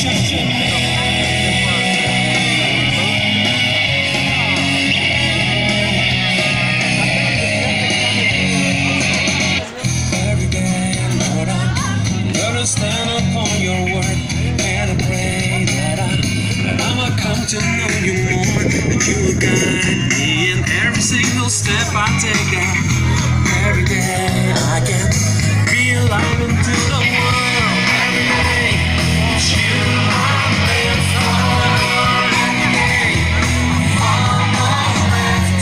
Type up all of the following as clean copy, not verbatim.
Every day, Lord, I'm gonna stand upon your word and I pray that I'ma come to know you more, that you will guide me in every single step I take out. Every day I can be alive into the world. Every day it's you I live for. Every day I'm almost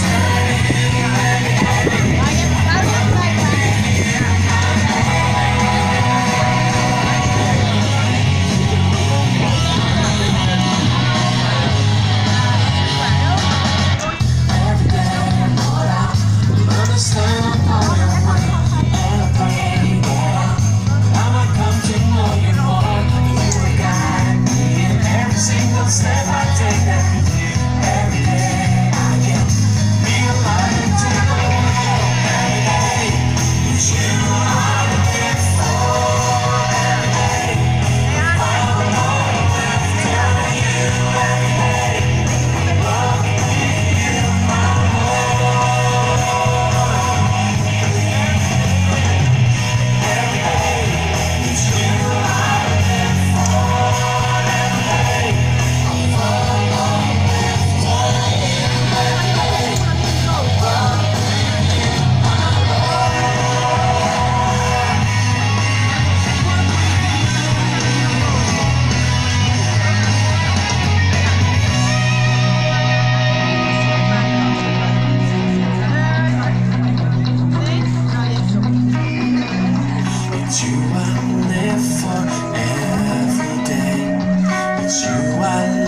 stand upon your word and I pray that I'ma come to know you more. You will guide me in every single step I take. Every day I can be alive into the world. Every day it's you I live for. Every day I'm always telling you. Every day loving you, my Lord. It's you I live for every day. It's you I